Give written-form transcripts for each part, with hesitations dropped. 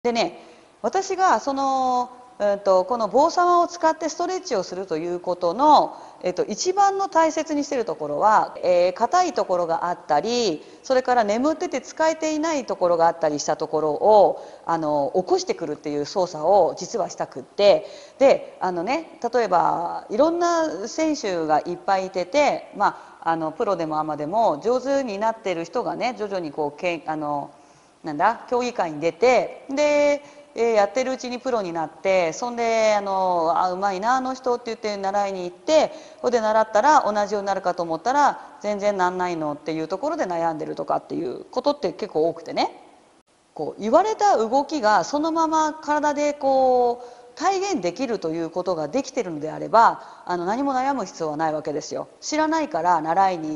でね、私がこの棒様を使ってストレッチをするということの、一番の大切にしているところは、硬いところがあったり、それから眠ってて使えていないところがあったりしたところを起こしてくるっていう操作を実はしたくって、で例えばいろんな選手がいっぱいいてて、プロでもアマでも上手になっている人がね、徐々にこう競技会に出て、で、やってるうちにプロになって、そんでうまいなあの人って言って習いに行って、それで習ったら同じようになるかと思ったら全然なんないのっていうところで悩んでるとかっていうことって結構多くてね、こう言われた動きがそのまま体でこう体現できるということができているのであれば、何も悩む必要はないわけですよ。知らないから習いに行って、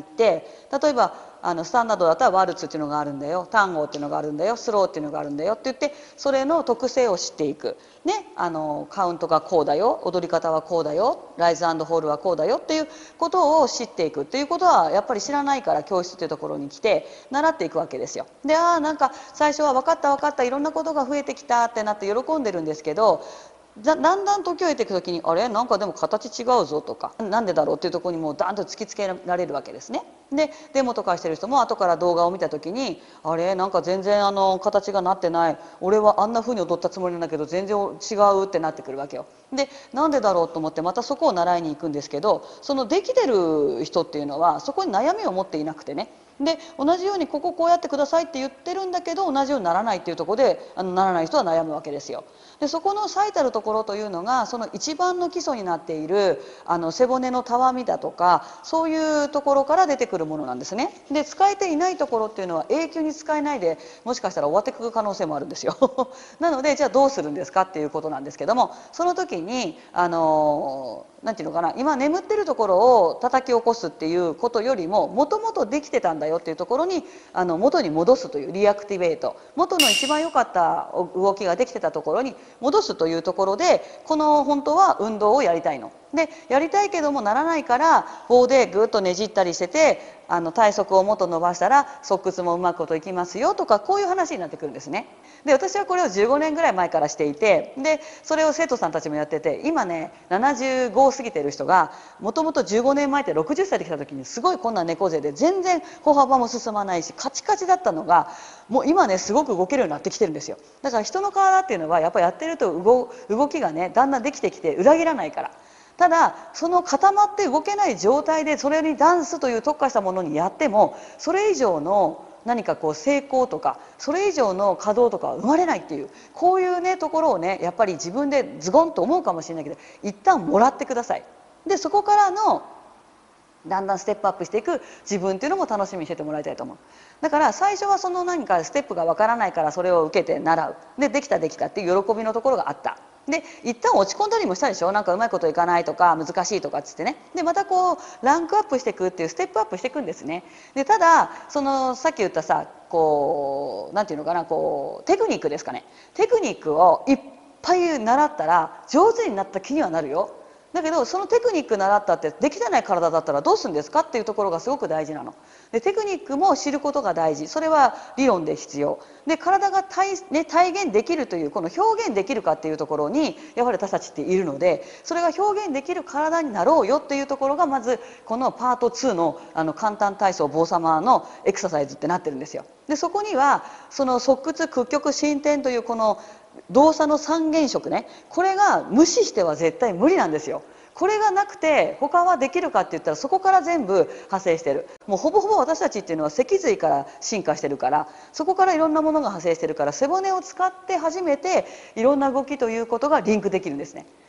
例えばスタンダードだったらワルツっていうのがあるんだよ、タンゴっていうのがあるんだよ、スローっていうのがあるんだよって言って、それの特性を知っていく、ね、カウントがこうだよ、踊り方はこうだよ、ライズ&ホールはこうだよっていうことを知っていくっていうことはやっぱり知らないから、教室っていうところに来て習っていくわけですよ。で、なんか最初は分かった分かった、いろんなことが増えてきたってなって喜んでるんですけど、だんだん時を経ていく時に、あれなんかでも形違うぞとか、なんでだろうっていうところにもうダンと突きつけられるわけですね。でデモとかしてる人も後から動画を見た時に、あれなんか全然形がなってない、俺はあんな風に踊ったつもりなんだけど全然違うってなってくるわけよ。でなんでだろうと思ってまたそこを習いに行くんですけど、そのできてる人っていうのはそこに悩みを持っていなくてね、で同じようにこうやってくださいって言ってるんだけど、同じようにならないっていうところでならない人は悩むわけですよ。でそこの最たるところというのが、その一番の基礎になっている背骨のたわみだとか、そういうところから出てくるものなんですね。で使えていないところっていうのは永久に使えないで、もしかしたら終わってくる可能性もあるんですよなのでじゃあどうするんですかっていうことなんですけども、その時になんていうのかな、今眠ってるところを叩き起こすっていうことよりも、もともとできてたんだよっていうところに元に戻すというリアクティベート、元の一番良かった動きができてたところに戻すというところで、この本当は運動をやりたいので、やりたいけどもならないから棒でぐっとねじったりしてて、体側をもっと伸ばしたら側屈もうまくこといきますよとか、こういう話になってくるんですね。で私はこれを15年ぐらい前からしていて、でそれを生徒さんたちもやってて、今ね75を過ぎてる人が、もともと15年前って60歳で来た時にすごいこんな猫背で全然歩幅も進まないしカチカチだったのが、もう今ねすごく動けるようになってきてるんですよ。だから人の体っていうのはやっぱりやってると動きがねだんだんできてきて裏切らないから。ただその固まって動けない状態でそれにダンスという特化したものにやっても、それ以上の何かこう成功とかそれ以上の稼働とかは生まれないっていう、こういうねところをねやっぱり自分でズゴンと思うかもしれないけど、一旦もらってください。でそこからのだんだんステップアップしていく自分っていうのも楽しみにしててもらいたいと思う。だから最初はその何かステップがわからないからそれを受けて習う、でできたっていう喜びのところがあった。で一旦落ち込んだりもしたでしょ、なんかうまいこといかないとか難しいとかっつってね。でまたこうランクアップしていくっていうステップアップしていくんですね。でただそのさっき言ったさ、こうなんていうのかな、こうテクニックですかね、テクニックをいっぱい習ったら上手になった気にはなるよ。だけどそのテクニック習ったってできてない体だったらどうするんですかっていうところがすごく大事なので、テクニックも知ることが大事、それは理論で必要で、体が体現できるという、この表現できるかっていうところにやはり私たちっているので、それが表現できる体になろうよっていうところがまずこのパート2の簡単体操棒様のエクササイズってなってるんですよ。でそこにはその側屈屈曲伸展というこの動作の三原色ね、これが無視しては絶対無理なんですよ。これがなくて他はできるかって言ったら、そこから全部派生してる。もうほぼほぼ私たちっていうのは脊髄から進化してるから、そこからいろんなものが派生してるから、背骨を使って初めていろんな動きということがリンクできるんですね。